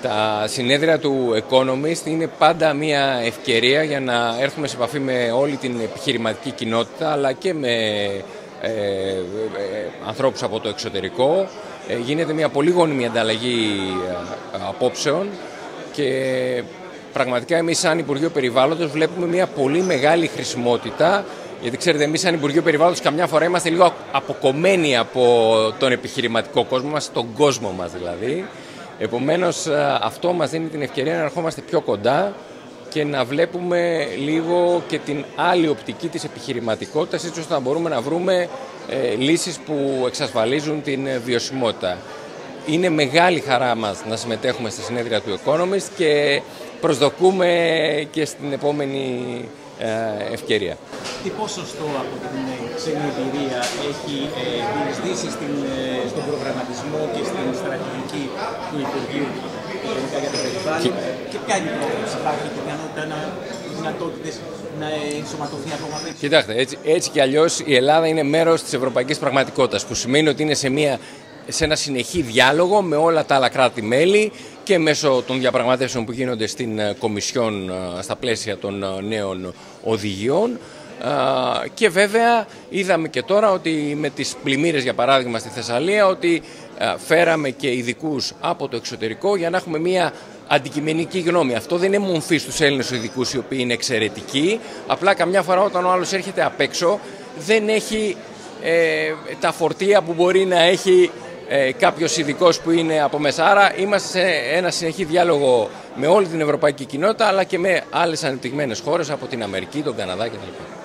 Τα συνέδρια του Economist είναι πάντα μια ευκαιρία για να έρθουμε σε επαφή με όλη την επιχειρηματική κοινότητα, αλλά και με ανθρώπους από το εξωτερικό. Γίνεται μια πολύ γόνιμη ανταλλαγή απόψεων και πραγματικά εμείς σαν Υπουργείο Περιβάλλοντος βλέπουμε μια πολύ μεγάλη χρησιμότητα, γιατί ξέρετε, εμείς σαν Υπουργείο Περιβάλλοντος καμιά φορά είμαστε λίγο αποκομμένοι από τον επιχειρηματικό κόσμο μας, τον κόσμο μας δηλαδή. Επομένως αυτό μας δίνει την ευκαιρία να ερχόμαστε πιο κοντά και να βλέπουμε λίγο και την άλλη οπτική της επιχειρηματικότητας, έτσι ώστε να μπορούμε να βρούμε λύσεις που εξασφαλίζουν την βιωσιμότητα. Είναι μεγάλη χαρά μας να συμμετέχουμε στα συνέδρια του Economist και προσδοκούμε και στην επόμενη ευκαιρία. Τι ποσοστό από την ξένη εμπειρία έχει διεισδύσει στον προγραμματισμό και στην στρατηγική του Υπουργείου για το περιβάλλον και ποια είναι η πρόκληση? Υπάρχει δυνατότητες να ενσωματωθεί ακόμα περισσότερο? Κοιτάξτε, έτσι κι αλλιώς η Ελλάδα είναι μέρος της ευρωπαϊκής πραγματικότητας, που σημαίνει ότι είναι σε ένα συνεχή διάλογο με όλα τα άλλα κράτη-μέλη και μέσω των διαπραγματεύσεων που γίνονται στην Κομισιόν στα πλαίσια των νέων οδηγιών. Και βέβαια είδαμε και τώρα ότι με τις πλημμύρες, για παράδειγμα στη Θεσσαλία, ότι φέραμε και ειδικούς από το εξωτερικό για να έχουμε μια αντικειμενική γνώμη. Αυτό δεν είναι μομφή στους Έλληνες ειδικούς, οι οποίοι είναι εξαιρετικοί. Απλά καμιά φορά όταν ο άλλος έρχεται απ' έξω δεν έχει τα φορτία που μπορεί να έχει κάποιος ειδικός που είναι από μέσα. Άρα είμαστε σε ένα συνεχή διάλογο με όλη την ευρωπαϊκή κοινότητα, αλλά και με άλλες ανεπτυγμένες χώρες από την Αμερική, τον Καναδά κτλ.